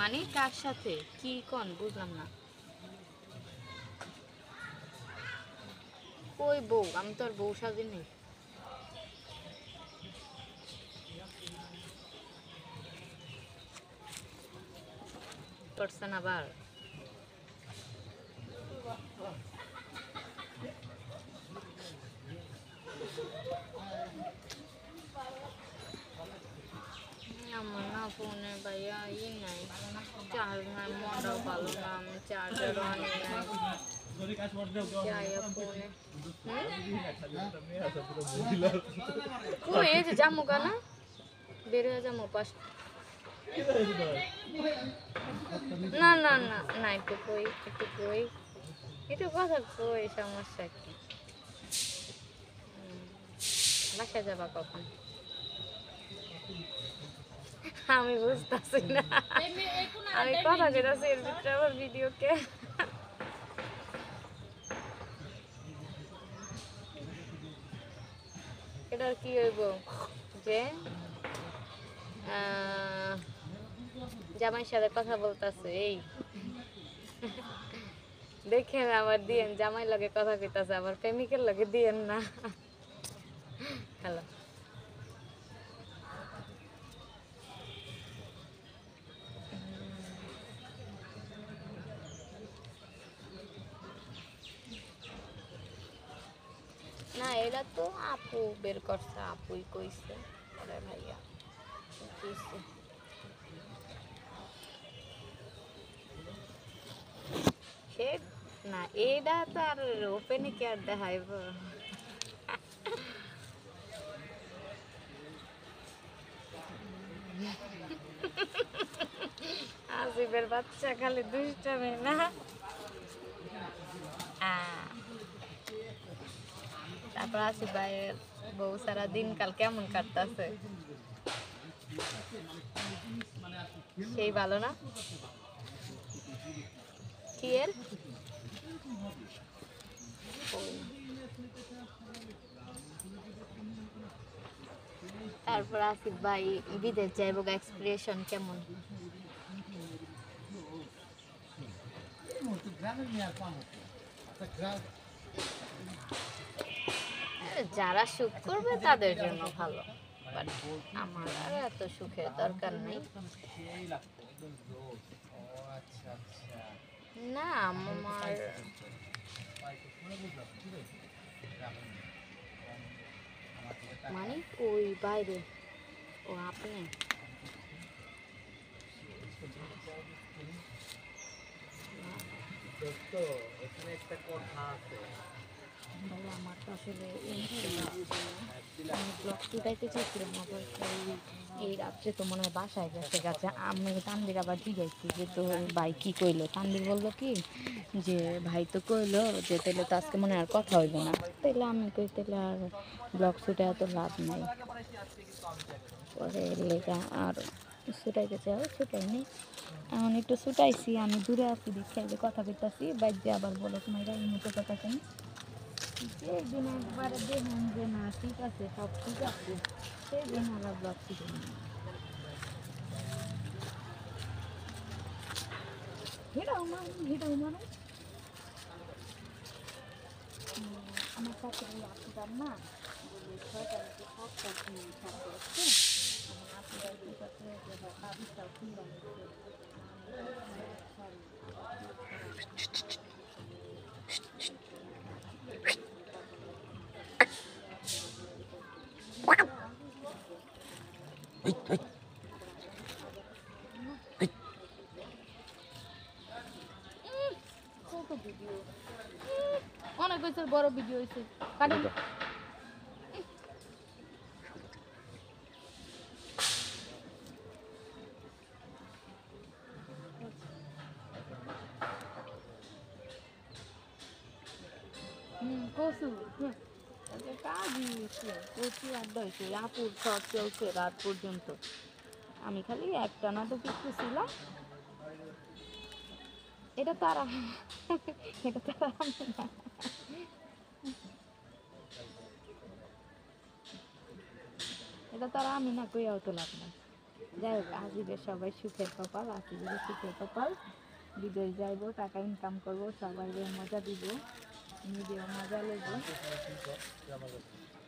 মানে কার সাথে কি কোন বুঝলাম না। কই বউ? আমি তো আর বউ সাজিনি। করছেন আবার। আমার না ফোনে ভাইয়া নাই, চার্জ নাই, মনটাও ভালো না, আমি চার্জারও আনি নাই। ফোনে এই যে যামু না, বের হয়ে যাবো পাশ। না না না না, একটু কই একটু কথা কই, সমস্যা কি? বাসায় যাবা কখন? আমি বুঝতেছি না, আমি কথা কেটেছি এর ভিতরে আবার ভিডিও কে। এটার কি হইব যে জামাইয়ের সাথে কথা বলতেছে এই দেখেন আবার দিয়েন, জামাই লাগে কথা কইতাছে আবার প্রেমিকের লাগে দিয়েন না। হ্যালো, না এটা তো আপু বের করছে, আপুই কইছে আরে ভাইয়া কইছে। সে না এইটা তো আর ওপেনে কি আর দেখাইব? আসিফের বাচ্চা খালি দুষ্টামি না। তারপর আসিফ ভাইয়ের বউ সারা দিনকাল কেমন কাটতেছে? সেই ভালো না কি এর? তারপর আসিফ ভাই বিদেশ যাইব, এক্সপ্রেশন কেমন? যারা সুখ করবে তাদের জন্য ভালো, আমার আর এত সুখের দরকার নেই। না আমার মানে ওই বাইরে। ও আপনি এখানে একটা কথা আছে ভাই, আমার তো আসলে আমি ব্লগ শুটাইতে চাইছিলাম, আবার এই রাত্রে তো মনে হয় বাসায় গেছে আমি তানবির আবার জিজ্ঞাসি যে তো ভাই কি কইলো, তানবির বললো কি যে ভাই তো কইলো যে তাহলে তো আজকে মনে আর কথা হইবে না। তাইলে আমি কই তাহলে আর ব্লগ শুটে এত লাভ নাই, পরে লেগা আর ছুটাইতে চাই ছুটাইনি। এখন একটু ছুটাইছি, আমি দূরে আছি দেখে যে কথা কইতাছি বাইরে আবার বলো তোমার এই মতো কথা কেন? যেদিন একবারে দেখেন যে না ঠিক আছে সব ঠিক আছে সেদিন আবার ব্লগ শিখে হিটাও মানুষ আমার সাথে ওই আপুটার না বলি ছয়টার সব সাথে আসছে, এখন আপুটার সাথে আবিষ্কার খুললাম ভিডিও অনেক বছর বড় ভিডিও হয়েছে কাটুন। কচু কাজই কচু আড্ডা হয়েছে, আপুর সব চলছে রাত পর্যন্ত, আমি খালি একটা না তো কিছু ছিলাম। এটা তারা এটা তারা এটা তারা আমি না কইয়াও তো লাভ না। যাই হোক আজিদের সবাই সুখের কপাল, আজিদের সুখের কপাল। বিদেশ যাইব, টাকা ইনকাম করব, সবাই মজা দিব, নিজেও মজা লইব।